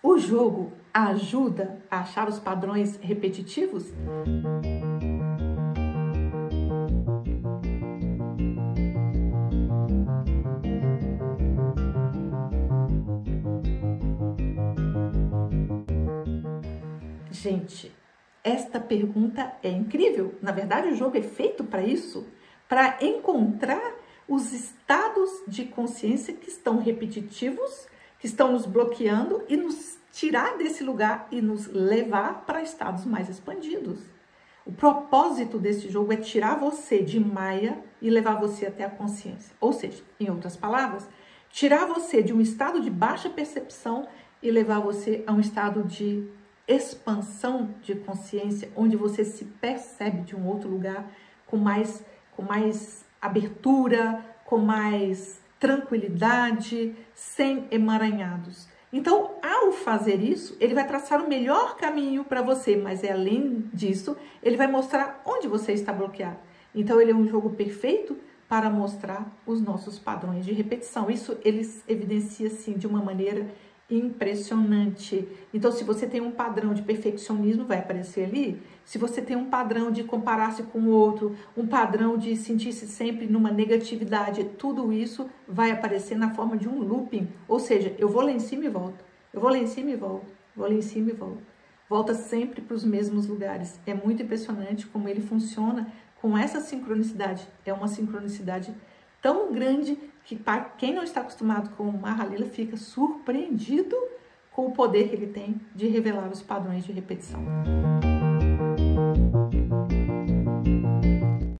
O jogo ajuda a achar os padrões repetitivos? Gente, esta pergunta é incrível. Na verdade, o jogo é feito para isso, para encontrar os estados de consciência que estão repetitivos, que estão nos bloqueando e nos tirar desse lugar e nos levar para estados mais expandidos. O propósito desse jogo é tirar você de Maia e levar você até a consciência. Ou seja, em outras palavras, tirar você de um estado de baixa percepção e levar você a um estado de expansão de consciência, onde você se percebe de um outro lugar com mais abertura, com mais tranquilidade, sem emaranhados. Então, ao fazer isso, ele vai traçar o melhor caminho para você, mas além disso, ele vai mostrar onde você está bloqueado. Então, ele é um jogo perfeito para mostrar os nossos padrões de repetição. Isso ele evidencia, assim, de uma maneira impressionante. Então, se você tem um padrão de perfeccionismo, vai aparecer ali. Se você tem um padrão de comparar-se com o outro, um padrão de sentir-se sempre numa negatividade, tudo isso vai aparecer na forma de um looping. Ou seja, eu vou lá em cima e volto. Eu vou lá em cima e volto. Vou lá em cima e volto. Volta sempre para os mesmos lugares. É muito impressionante como ele funciona com essa sincronicidade. É uma sincronicidade tão grande que para quem não está acostumado com o Mahalila fica surpreendido com o poder que ele tem de revelar os padrões de repetição.